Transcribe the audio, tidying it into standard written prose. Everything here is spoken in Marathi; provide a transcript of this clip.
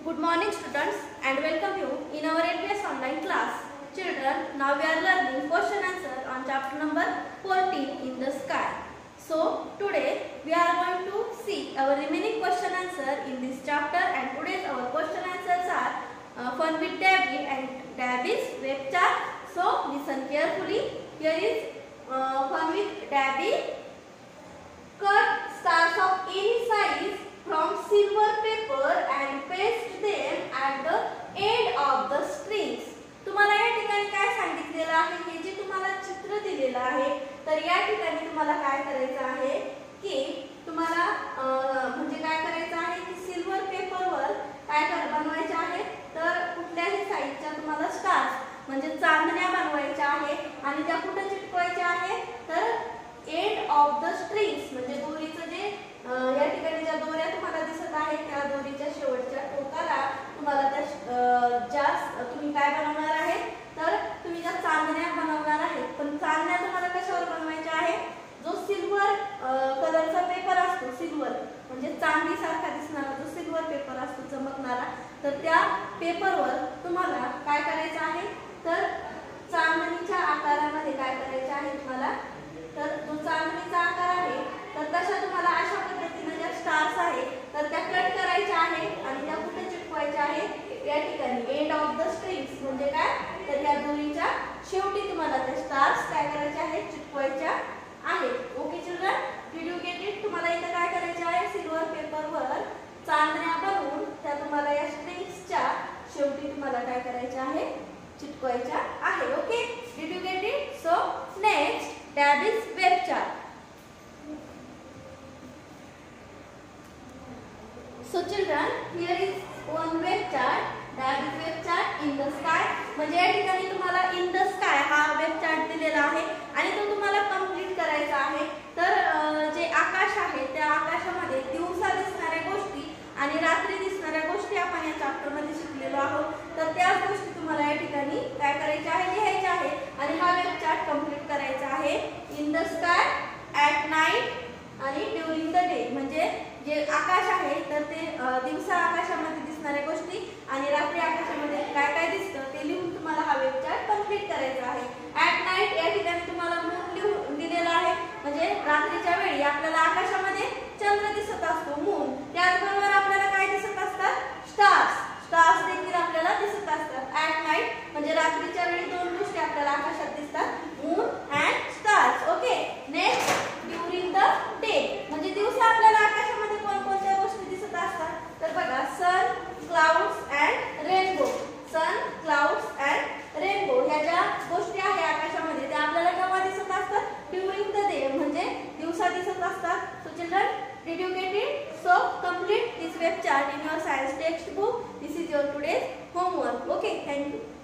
Good morning students and welcome you in our APS online class. Children, now we are learning question answer on chapter number 14 in the sky. So today we are going to see our remaining question answer in this chapter, and today's our question answers are fun with Dabby and Dabby's web chart. So listen carefully. Here is fun with Dabby. Cut stars of any size from silver paper and paste them at the end of the strings. तुम्हाला या ठिकाणी काय सांगितलेलं आहे, हे जे तुम्हाला चित्र दिलेलं आहे, तर या ठिकाणी तुम्हाला काय करायचं आहे की तुम्हाला म्हणजे काय करायचं आहे की सिल्वर पेपरवर काय बनवायचे आहे, तर कुठल्याही साइजच्या तुम्हाला स्टार्स म्हणजे चांदण्या बनवायच्या आहे आणि त्या कुठे चिटकवायच्या आहे, तर एंड ऑफ द स्ट्रिंग्स म्हणजे दोरीचं जे या ठिकाणी ज्या दोऱ्या तुम्हाला दिसत आहेत त्या दोरीच्या शेवटच्या टोकाला तुम्हाला त्या तुम्ही काय बनवणार आहे, तर तुम्ही ज्या चांदण्या बनवणार आहे. पण चांदण्या तुम्हाला कशावर बनवायच्या आहे, जो सिल्वर कलरचा पेपर असतो, सिल्वर म्हणजे चांदी सारखा दिसणारा जो सिल्वर पेपर असतो चमकणारा, तर त्या पेपरवर तुम्हाला काय करायचं आहे, तर चांदणीच्या आकारामध्ये काय करायचे आहे तुम्हाला, तर जो चांदणीचा आकार आहे तर तशा तुम्हाला अशा पद्धतीने ज्या स्टार्स आहे तर त्या कट करायच्या आहे आणि त्या कुठे चिटकवायच्या आहे, या ठिकाणी एंड ऑफ द स्ट्रिंग्स म्हणजे काय, तर या दोरीच्या शेवटी तुम्हाला ते स्टार्स काय करायचे आहेत, चिटकवायच्या आहेत. Okay children, did you get it? तुम्हाला इथे काय करायचे आहे, सिल्वर पेपरवर चांदण्या बनवून त्या तुम्हाला या स्ट्रिंग्सच्या शेवटी तुम्हाला काय करायचे आहे, चिटकवायच्या आहे. Okay, did you get it? So next Dabby's web chart. So children, here is one web chart, Dabby's web chart in the sky. म्हणजे या ठिकाणी तुम्हाला in the sky हा वेब चार्ट दिलेला आहे आणि तो तुम्हाला कंप्लीट करायचा आहे. तर जे आकाश आहे त्या आकाशामध्ये दिवसा दिसणाऱ्या गोष्टी आणि रात्री दिसणाऱ्या गोष्टी आपण या चॅप्टर मध्ये शिकलेलो आहोत. तर त्या गोष्टी तुम्हाला या ठिकाणी काय करायच्या आहे, लिहायच्या आहे आणि हा वेब चार्ट कंप्लीट करायचा आहे. In the sky, at night आणि ड्युरिंग द डे म्हणजे जे आकाश आहे तर ते दिवसा आकाशामध्ये दिसणाऱ्या गोष्टी आणि रात्री आकाशामध्ये काय काय दिसतं ते लिहून तुम्हाला हा वेब चार्ट कंप्लीट करायचा आहे. ॲट नाईट या ठिकाणी तुम्हाला मून दिलेला आहे म्हणजे रात्रीच्या वेळी आपल्याला आकाशामध्ये चंद्र दिसत असतो, मून. त्याचबरोबर आपल्याला काय दिसत असतात, स्टार्स. स्टार्स देखील आपल्याला दिसत असतात. ॲट नाईट म्हणजे रात्रीच्या वेळी दोन गोष्टी आपल्याला आकाशात दिसतात, moon and stars. Okay, next during the day म्हणजे दिवसा आपल्याला आकाशामध्ये कोणकोणत्या गोष्टी दिसत असतात, तर बघा sun, clouds and rainbow. Sun, clouds and rainbow ह्या ज्या गोष्टी आहे आकाशामध्ये त्या आपल्याला केव्हा दिसत असतात, ड्युरिंग द डे म्हणजे दिवसा दिसत असतात. So children, did you get it? So complete this web chart in your science textbook. This is your today's homework. Okay, thank you.